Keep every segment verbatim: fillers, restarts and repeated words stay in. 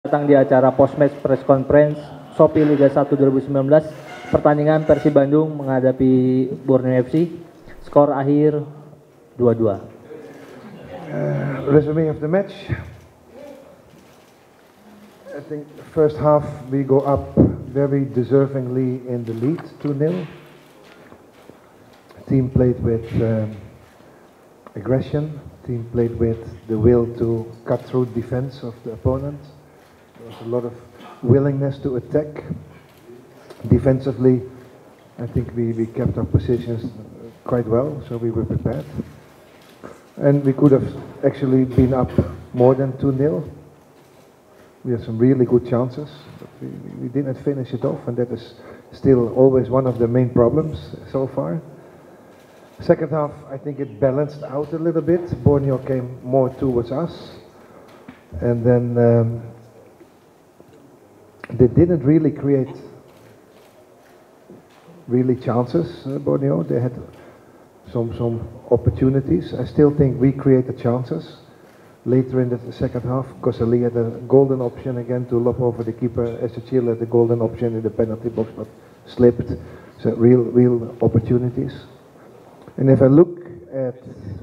Datang di acara post-match press conference Shopee Liga satu dua ribu sembilan belas, pertandingan Persib Bandung menghadapi Borneo F C, skor akhir dua dua. Uh, resume of the match. I think first half we go up very deservingly in the lead two nil. Team played with um, aggression. Team played with the will to cut through defense of the opponent. There was a lot of willingness to attack. Defensively, I think we, we kept our positions quite well, so we were prepared. And we could have actually been up more than two nil. We had some really good chances, but we, we didn't finish it off, and that is still always one of the main problems so far. Second half, I think it balanced out a little bit. Borneo came more towards us, and then um, they didn't really create really chances, uh, Borneo. They had some some opportunities. I still think we created chances. Later in the second half, Kosali had a golden option again to lob over the keeper. Ezechiel had the golden option in the penalty box, but slipped. So real, real opportunities. And if I look at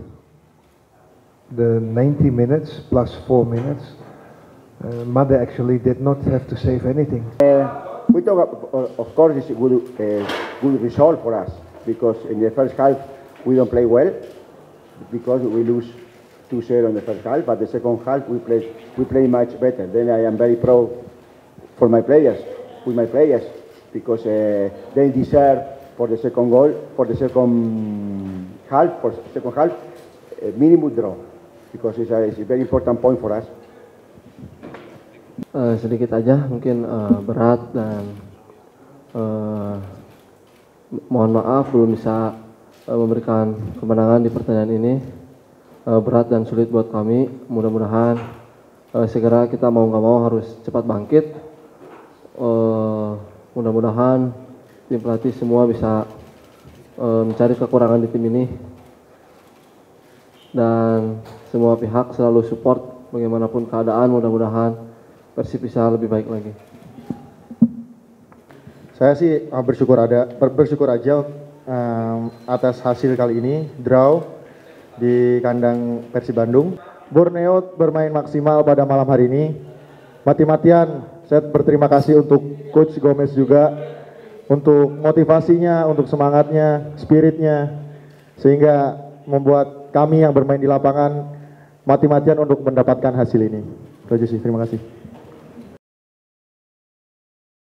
the ninety minutes plus four minutes, uh, Made actually did not have to save anything. Uh, we talk, of, of course, it's a good, uh, good result for us, because in the first half we don't play well, because we lose two zero in the first half, but the second half we play we play much better. Then I am very proud for my players, with my players, because uh, they deserve for the second goal, for the second half, for second half, a minimum draw, because it's a, it's a very important point for us. Uh, sedikit aja mungkin uh, berat dan uh, mohon maaf belum bisa uh, memberikan kemenangan di pertandingan ini. Uh, berat dan sulit buat kami. Mudah-mudahan uh, segera kita mau nggak mau harus cepat bangkit. Uh, mudah-mudahan tim pelatih semua bisa uh, mencari kekurangan di tim ini, dan semua pihak selalu support bagaimanapun keadaan. Mudah-mudahan Persib bisa lebih baik lagi. Saya sih bersyukur ada bersyukur aja um, atas hasil kali ini, draw di kandang Persib Bandung. Borneo bermain maksimal pada malam hari ini. Mati-matian saya berterima kasih untuk Coach Gomez juga, untuk motivasinya, untuk semangatnya, spiritnya, sehingga membuat kami yang bermain di lapangan mati-matian untuk mendapatkan hasil ini. Itu aja sih, terima kasih.